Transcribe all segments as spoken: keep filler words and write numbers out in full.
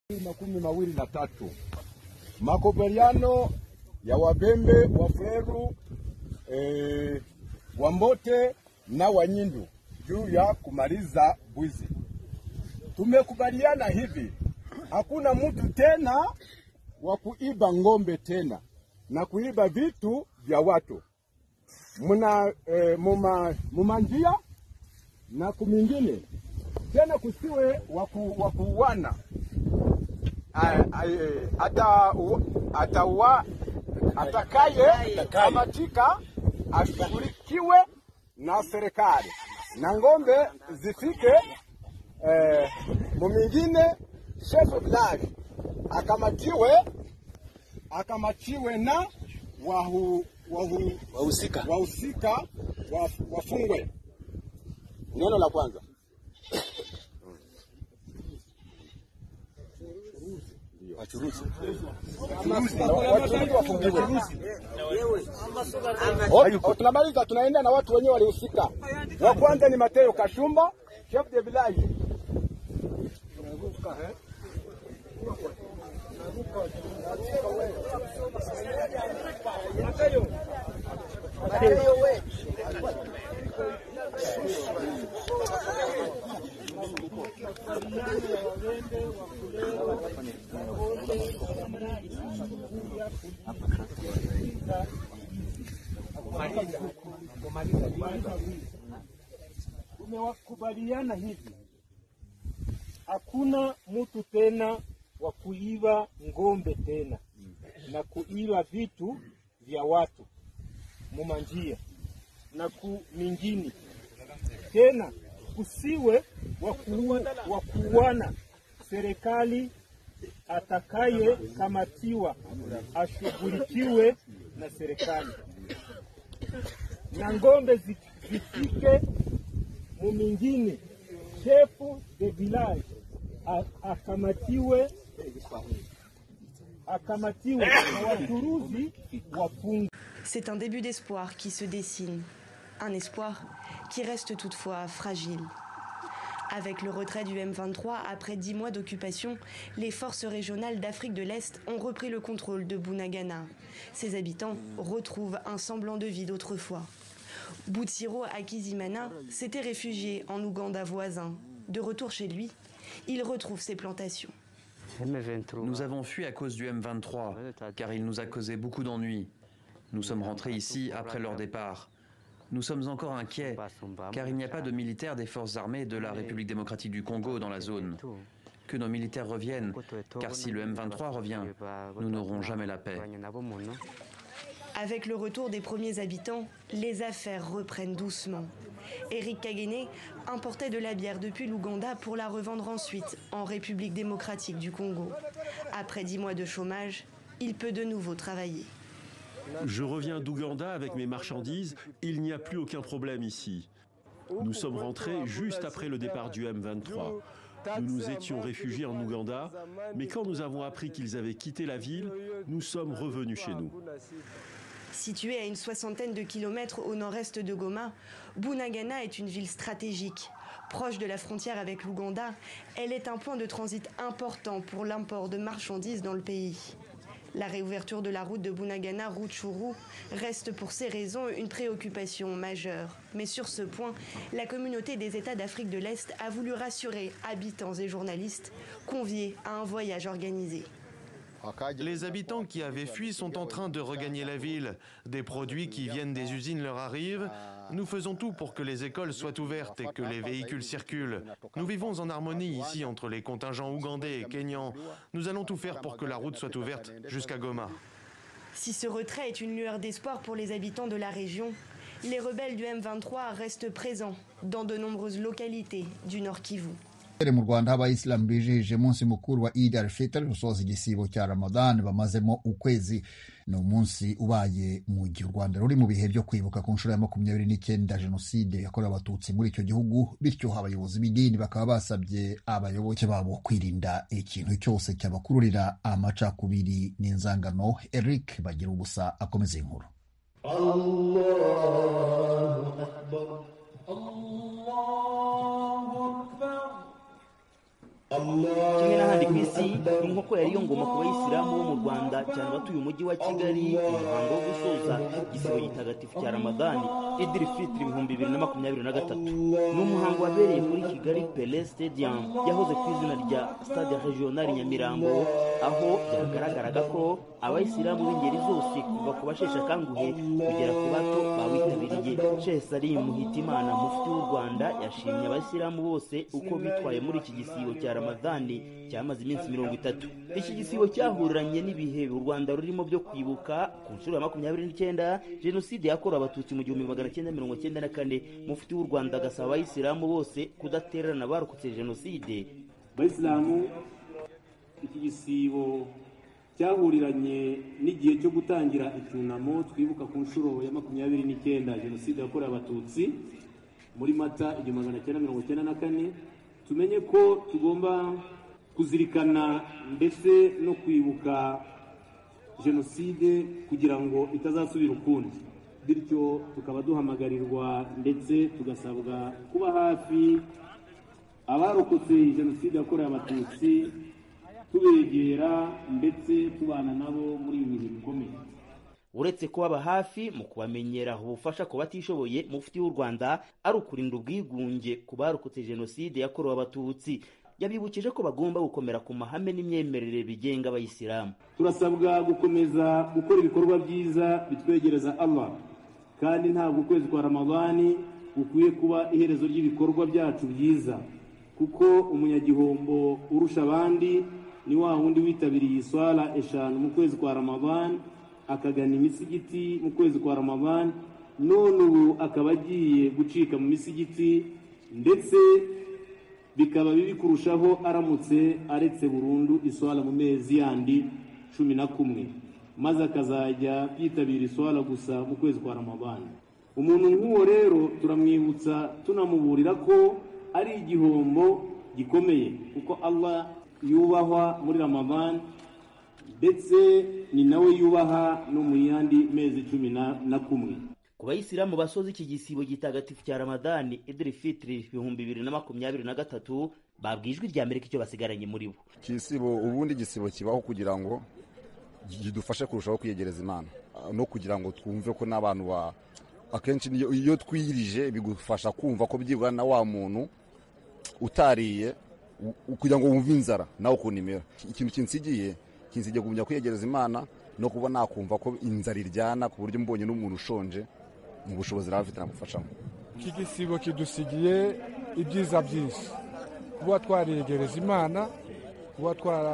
makumi mawili na tatu makubaliano ya Wabembe, Wafuleru, e, Wambote na Wanyindu juu ya kumaliza bwizi. Tumekubaliana hivi, hakuna mtu tena wa kuiba ngombe tena na kuiba vitu vya watu. Muna e, muma, muma njia na kumingine tena kusiwe waku, wakuwana ata atawa atakaye kamatika ashughulikiwe na serikali na ngombe zifike eh, mumingine chef of village akamatiwe akamatiwe na wahu wahu wahusika wahusika wafungwe. Neno la kwanza wachuruzi tunamaliza, tunaenda na watu wenyewe walihusika. Wa kwanza ni Mateo Kashumba, chef de village. Tumewakubaliana hivi, hakuna mtu tena wa kuiba ngombe tena na kuiba vitu vya watu mumanjia na kumingini tena, kusiwe wa kuwana. Serikali atakaye kamatiwa ashughulikiwe na serikali na ngombe zifike mumingine chef de village akamatiwe akamatiwe na wachuruzi wafungwe. C'est un début d'espoir qui se dessine, un espoir qui reste toutefois fragile. Avec le retrait du M vingt-trois, après dix mois d'occupation, les forces régionales d'Afrique de l'Est ont repris le contrôle de Bunagana. Ses habitants retrouvent un semblant de vie d'autrefois. Boutsiro Akizimana s'était réfugié en Ouganda voisin. De retour chez lui, il retrouve ses plantations. Nous avons fui à cause du M vingt-trois, car il nous a causé beaucoup d'ennuis. Nous sommes rentrés ici après leur départ. Nous sommes encore inquiets, car il n'y a pas de militaires des forces armées de la République démocratique du Congo dans la zone. Que nos militaires reviennent, car si le M vingt-trois revient, nous n'aurons jamais la paix. Avec le retour des premiers habitants, les affaires reprennent doucement. Eric Kagene importait de la bière depuis l'Ouganda pour la revendre ensuite en République démocratique du Congo. Après dix mois de chômage, il peut de nouveau travailler. Je reviens d'Ouganda avec mes marchandises, il n'y a plus aucun problème ici. Nous sommes rentrés juste après le départ du M vingt-trois. Nous nous étions réfugiés en Ouganda, mais quand nous avons appris qu'ils avaient quitté la ville, nous sommes revenus chez nous. Située à une soixantaine de kilomètres au nord-est de Goma, Bunagana est une ville stratégique. Proche de la frontière avec l'Ouganda, elle est un point de transit important pour l'import de marchandises dans le pays. La réouverture de la route de Bunagana-Rutshuru reste pour ces raisons une préoccupation majeure. Mais sur ce point, la communauté des États d'Afrique de l'Est a voulu rassurer habitants et journalistes conviés à un voyage organisé. Les habitants qui avaient fui sont en train de regagner la ville. Des produits qui viennent des usines leur arrivent. Nous faisons tout pour que les écoles soient ouvertes et que les véhicules circulent. Nous vivons en harmonie ici entre les contingents ougandais et kenyans. Nous allons tout faire pour que la route soit ouverte jusqu'à Goma. Si ce retrait est une lueur d'espoir pour les habitants de la région, les rebelles du M vingt-trois restent présents dans de nombreuses localités du Nord Kivu. Mu Rwanda abayisilamu bijihije umunsi mukuru wa Eid al-Fitr usoza igisibo cya Ramadan bamazemo ukwezi. Ni umunsi ubaye mu gihe u Rwanda ruri mu bihe byo kwibuka ku nshuro ya makumyabiri n'icyenda jenoside yakorewe abatutsi muri icyo gihugu, bityo abayobozi b'idini bakaba basabye abayoboke babo kwirinda ikintu cyose cyabakururira amacakubiri n'inzangano. Eric Bagira ubusa akomeza inkuru. Allahu Akbar, Allahu Akbar. kimwe n'ahandi ku isi inkoko yari yo ngoma ku bayisilamu bo mu Rwanda cyane abatuye umujyi wa Kigali umuhango wo gusoza igisibo gitagatifu cya Ramadani Idil Fitr ibihumbi bibiri na makumyabiri na gatatu ni umuhango wabereye muri Kigali Pele Stadium yahoze ku izina rya Stade Regional Nyamirambo aho byagaragaraga ko abayisilamu b'ingeri zose kuva ku basheshe akanguhe kugera ku bato bawitabiriye. Sheikh Salim Muhitimana mufti w'u Rwanda yashimye abayisilamu bose uko bitwaye muri iki gisibo cya Ramadani cyamaze iminsi mirongo itatu. Iki gisibo cyahuriranye n'ibihe u Rwanda rurimo byo kwibuka ku nshuro ya makumyabiri n'icyenda jenoside yakorewe abatutsi mu gihumbi magana cyenda mirongo cyenda na kane. Mufti w'u Rwanda agasaba abayisilamu bose kudatererana barokotse jenoside. Abayisilamu, iki gisibo cyahuriranye n'igihe cyo gutangira icyunamo twibuka ku nshuro ya makumyabiri n'icyenda jenoside yakorewe abatutsi muri Mata igihumbi magana cyenda mirongo cyenda na kane. Tumenye ko tugomba kuzirikana ndetse no kwibuka jenoside kugira ngo itazasubira ukundi, bityo tukaba duhamagarirwa ndetse tugasabwa kuba hafi abarokotse jenoside yakorewe abatutsi, tubegera ndetse tubana nabo muri ibi bihe bikomeye. Uretse kubaba hafi mu kubamenyera ubufasha ku batishoboye, Mufti w'u Rwanda ari ukurinda ubwigunge ku barokotse jenoside yakorewe abatutsi. Yabibukije ko bagomba gukomera ku mahame n'imyemerere bigenga abayisilamu. Turasabwa gukomeza gukora ibikorwa byiza bitwegereza Allah, kandi ntabwo ukwezi kwa Ramadani gukwiye kuba iherezo ry'ibikorwa byacu byiza, kuko umunyagihombo urusha abandi ni wa wundi witabiriye iswala eshanu mu kwezi kwa Ramadani, akagana imisigiti mu kwezi kwa Ramadani, none ubu akaba agiye gucika mu misigiti, ndetse bikaba bibi kurushaho aramutse aretse burundu iswala mu mezi yandi cumi na kumwe, maze akazajya yitabira iswala gusa mu kwezi kwa Ramadani. Umuntu nk'uwo rero turamwibutsa tunamuburira ko ari igihombo gikomeye, kuko Allah yubahwa muri Ramadani ndetse ni nawe yubaha no mu yandi mezi cumi na kumwe. Ku bayisilamu basoza iki gisibo gitagatifu cya Ramadani Idil Fitr ibihumbi bibiri na makumyabiri na gatatu babwijwe rya Amerika icyo basigaranye muri bo. Igisibo ubundi igisibo kibaho kugira ngo gidufashe kurushaho kwiyegereza Imana no kugira ngo twumve ko n'abantu ba akenshi iyo twirije bigufasha kumva ko byibura na wa muntu utariye kugira ngo wumve inzara nawe kunimera. Ikintu kinsigiye kinsigiye kumenya kwiyegereza Imana no kuba nakumva ko inzara iryana ku buryo mbonye n'umuntu ushonje mu bushobozi rafite namufashamo. Iki gisibo kidusigiye ibyiza byinshi, kuba twariyegereza Imana, kuba twara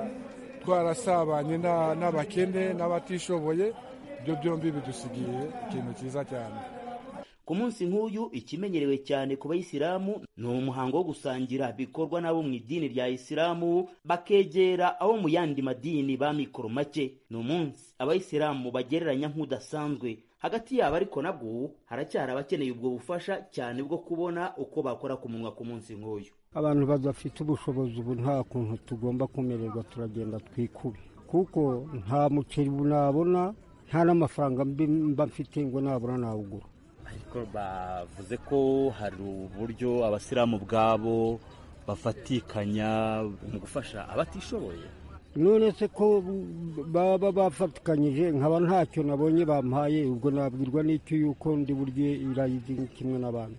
twarasabanye n'abakene n'abatishoboye, ibyo byombi bidusigiye ikintu cyiza cyane. Ku munsi nk'uyu ikimenyerewe cyane ku bayisilamu ni umuhango wo gusangira bikorwa n'abo mu idini rya Isilamu bakegera abo mu yandi madini ba mikoro make. Ni umunsi abayisilamu bagereranya nk'udasanzwe hagati yabo, ariko nabwo haracyari abakeneye ubwo bufasha cyane bwo kubona uko bakora ku munwa ku munsi nk'uyu. Abantu badafite ubushobozi ubu nta kuntu tugomba kumererwa, turagenda twikube, kuko nta muceri nabona, nta n'amafaranga mba mfite ngo nabura nawugura. Ariko bavuze ko hari uburyo abasilamu bwabo bafatikanya mu gufasha abatishoboye. None se ko baba bafatikanyije nkaba ntacyo nabonye bampaye, ubwo nabwirwa n'icyo yuko ndi burye irayizi kimwe n'abandi.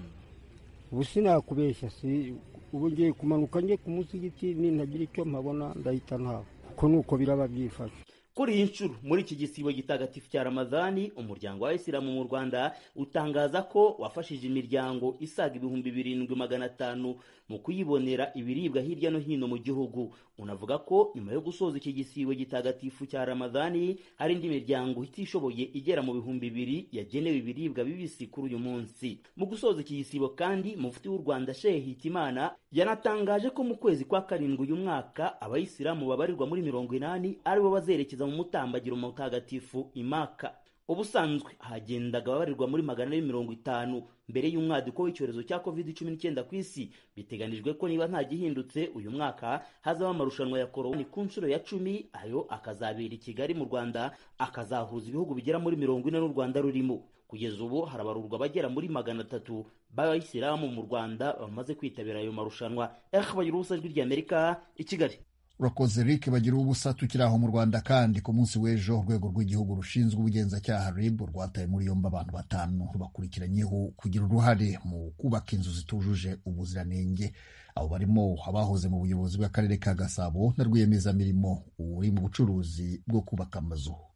Ubu sinakubeshya, si ubu ngiye kumanuka njye ku musigiti, nintagira icyo mpabona ndahita ntaho, kuko nuko biraba byifashe. Kuri iyi nshuro muri iki gisibo gitagatifu cya Ramadani, umuryango wa Isilamu mu Rwanda utangaza ko wafashije imiryango isaga ibihumbi birindwi magana atanu mu kuyibonera ibiribwa hirya no hino mu gihugu. Unavuga ko nyuma yo gusoza iki gisibo gitagatifu cya Ramadani hari indi miryango itishoboye igera mu bihumbi bibiri yagenewe ibiribwa bibisi kuri uyu munsi. Mu gusoza iki gisibo kandi Mufti w'u Rwanda Sheikh Hitimana yanatangaje ko mu kwezi kwa karindwi uyu mwaka abayisilamu babarirwa muri mirongo inani aribo bazerekeza mu mutambagiro mutagatifu i Maka. Ubusanzwe hagendaga babarirwa muri magana ane mirongo itanu mbere y'umwaduko w'icyorezo cya covid cumi n'icyenda ku isi. Biteganijwe ko niba nta gihindutse uyu mwaka hazaba amarushanwa ya koroni ku nshuro ya cumi, ayo akazabera i Kigali mu Rwanda, akazahuza ibihugu bigera muri mirongo ine n'u Rwanda rurimo. Kugeza ubu harabarurwa bagera muri magana atatu b'abayisilamu mu Rwanda bamaze kwitabira ayo marushanwa. eh bagira ubusa ijwi ry'Amerika i Kigali. urakoze Eric bagira ubusa. tukiri aho mu Rwanda kandi ku munsi w'ejo urwego rw'igihugu rushinzwe ubugenzacyaha R I B rwataye muri yombi abantu batanu rubakurikiranyeho kugira uruhare mu kubaka inzu zitujuje ubuziranenge. abo barimo abahoze mu buyobozi bw'akarere ka Gasabo na rwiyemezamirimo uri mu bucuruzi bwo kubaka amazu.